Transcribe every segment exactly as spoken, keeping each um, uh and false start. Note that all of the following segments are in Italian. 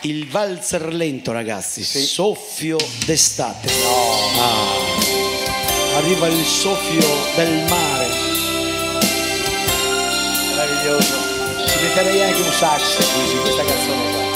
il valzer lento, ragazzi, sì. Soffio d'estate. No. Ah, arriva il soffio del mare. Meraviglioso. Ci metterei anche un sax qui su questa canzone qua.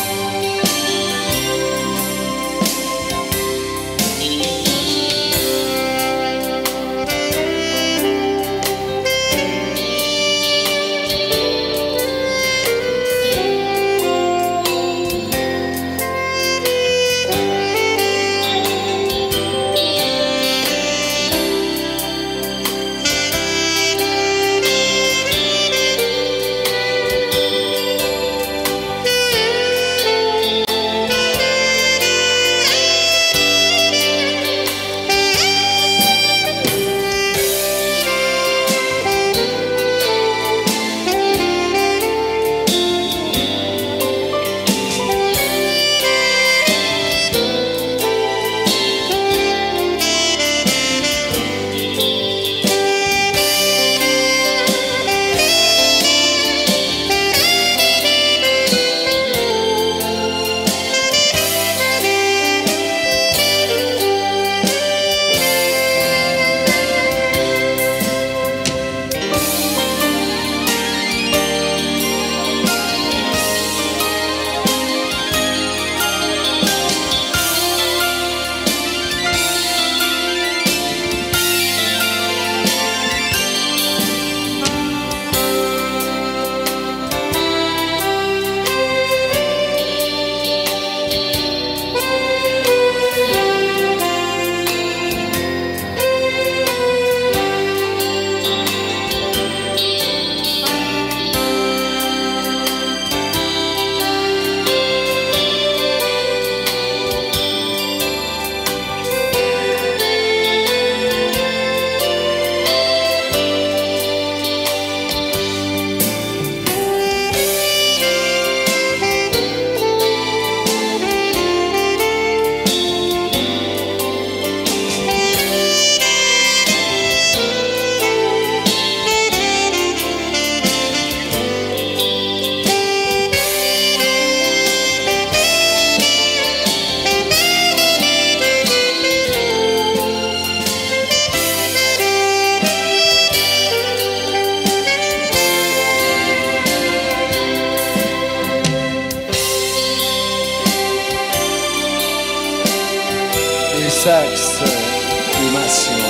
Sax di Massimo.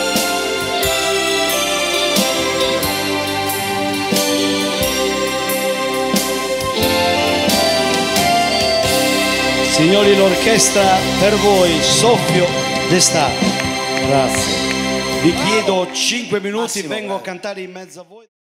Signori, l'orchestra per voi, Soffio d'estate. Grazie. Vi chiedo cinque minuti, Massimo, vengo grazie. a cantare in mezzo a voi.